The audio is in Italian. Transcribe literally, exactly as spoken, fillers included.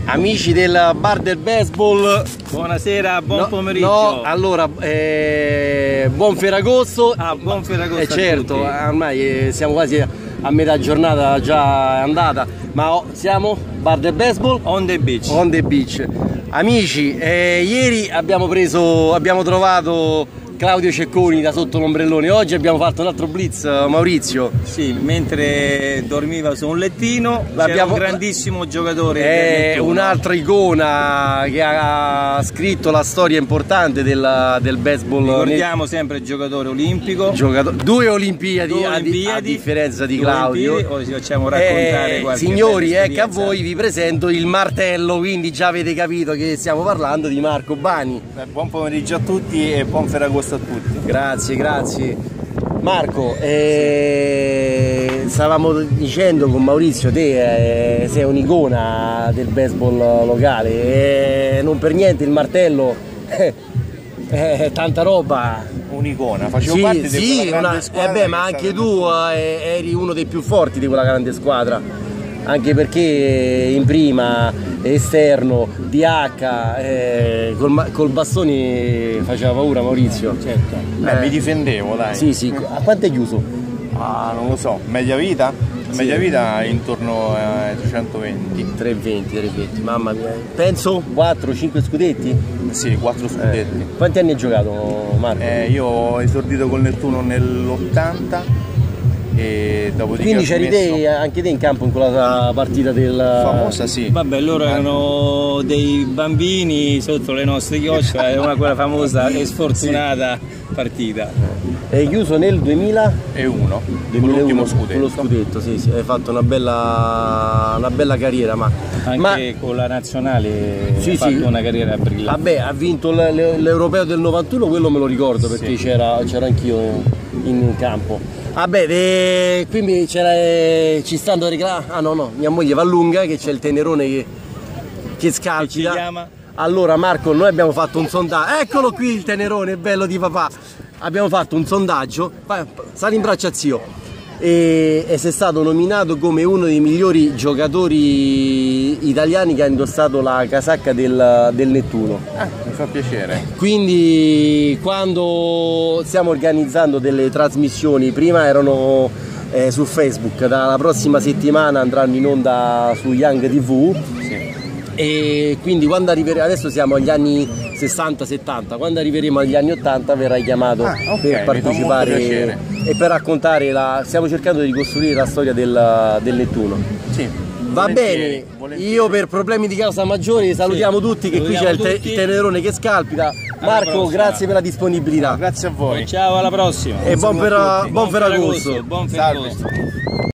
Amici del bar del baseball, buonasera, buon no, pomeriggio. No, allora, eh, buon Ferragosto. Ah, buon Ferragosto. Eh, certo, ormai eh, siamo quasi a metà giornata già andata, ma oh, siamo bar del baseball on the beach. On the beach. Amici, eh, ieri abbiamo preso, abbiamo trovato Claudio Cecconi da sotto l'ombrellone. Oggi abbiamo fatto un altro blitz, Maurizio. Sì, mentre dormiva su un lettino, c'era un grandissimo giocatore. È un'altra icona che ha scritto la storia importante del, del baseball. Ricordiamo nel... sempre giocatore olimpico. Giocato... Due Olimpiadi, Due Olimpiadi a, a differenza di Claudio. Ora ci facciamo raccontare eh, qualche signori, ecco a voi vi presento il martello, quindi già avete capito che stiamo parlando di Marco Bani. Eh, buon pomeriggio a tutti e buon Ferragosto a tutti. Grazie, grazie. Marco, eh, stavamo dicendo con Maurizio, te eh, sei un'icona del baseball locale, eh, non per niente il martello è eh, eh, tanta roba. Un'icona, facevo sì, parte di sì, quella grande una, squadra. Eh beh, ma anche tu eh, eri uno dei più forti di quella grande squadra, anche perché in prima, esterno, D H, eh, col, col bastone faceva paura Maurizio. Certo. Beh, eh, mi difendevo, dai. Sì, sì. A quanto è chiuso? Ah, non lo so, media vita? Sì. Media vita intorno ai trecentoventi. trecentoventi, trecentoventi, mamma mia. Penso quattro cinque scudetti? Sì, quattro scudetti. Eh. Quanti anni hai giocato, Marco? Eh, io ho esordito col Nettuno nell'ottanta. E quindi c'eri messo... te, anche te in campo in quella partita del... famosa, sì. Vabbè, loro erano dei bambini sotto le nostre chiocciole, era una quella famosa e sfortunata sì. partita. È chiuso nel duemilauno con l'ultimo scudetto. Con lo scudetto, sì, sì, hai fatto una bella, una bella carriera, ma anche ma... con la nazionale sì, hai fatto sì. una carriera brillante. Vabbè, ha vinto l'Europeo del novantuno, quello me lo ricordo perché sì. c'era anch'io in, in campo. Vabbè, eh, qui eh, ci stanno reclamando. Ah no, no, mia moglie va lunga che c'è il tenerone che, che scalcita. Che ci chiama? Allora Marco, noi abbiamo fatto un sondaggio. Eccolo qui il tenerone bello di papà. Abbiamo fatto un sondaggio. Vai, sali in braccio a zio. E, e sei stato nominato come uno dei migliori giocatori italiani che ha indossato la casacca del, del Nettuno. Ah, mi fa piacere. Quindi quando stiamo organizzando delle trasmissioni, prima erano eh, su Facebook, dalla prossima settimana andranno in onda su Young tivù. Sì. E quindi quando arriveremo, adesso siamo agli anni sessanta settanta, quando arriveremo agli anni ottanta verrai chiamato ah, okay, per partecipare e per raccontare la, stiamo cercando di ricostruire la storia del, del Nettuno. Sì, va bene, volentieri. Io per problemi di causa maggiore salutiamo sì, tutti che salutiamo qui c'è il, te, il tenerone che scalpita. Marco, grazie per la disponibilità. No, grazie a voi. Ciao, alla prossima. E buon, buon Ferragosto. Buon Ferragosto.